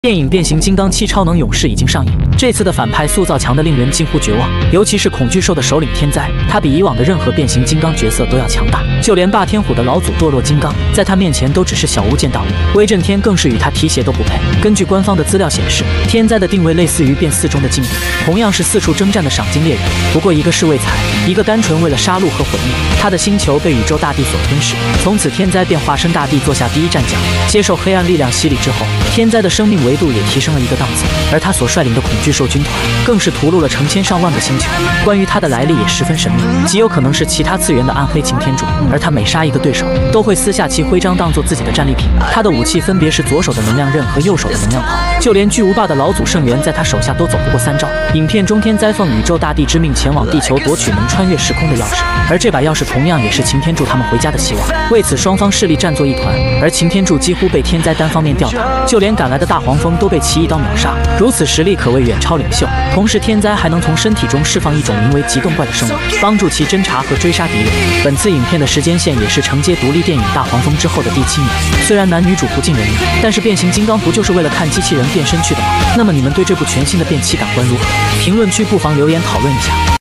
电影《变形金刚7超能勇士》已经上映，这次的反派塑造强得令人近乎绝望，尤其是恐惧兽的首领天灾，他比以往的任何变形金刚角色都要强大，就连霸天虎的老祖堕落金刚，在他面前都只是小巫见大巫，威震天更是与他提鞋都不配。根据官方的资料显示，天灾的定位类似于变4中的劲敌，同样是四处征战的赏金猎人，不过一个是为财，一个单纯为了杀戮和毁灭。他的星球被宇宙大帝所吞噬，从此天灾便化身大帝，坐下第一战将，接受黑暗力量洗礼之后，天灾的生命维度也提升了一个档次，而他所率领的恐惧兽军团更是屠戮了成千上万个星球。关于他的来历也十分神秘，极有可能是其他次元的暗黑擎天柱，而他每杀一个对手，都会撕下其徽章当做自己的战利品。他的武器分别是左手的能量刃和右手的能量炮，就连巨无霸的老祖圣元在他手下都走不过3招。影片中天灾奉宇宙大帝之命前往地球夺取能穿越时空的钥匙，而这把钥匙同样也是擎天柱他们回家的希望。为此双方势力战作一团，而擎天柱几乎被天灾单方面吊打，就连赶来的大黄蜂都被其一刀秒杀，如此实力可谓远超领袖。同时天灾还能从身体中释放一种名为极冻怪的生物，帮助其侦查和追杀敌人。本次影片的时间线也是承接独立电影《大黄蜂》之后的第7年，虽然男女主不尽人意，但是变形金刚不就是为了看机器人变身去的吗？那么你们对这部全新的变7感官如何？评论区不妨留言讨论一下。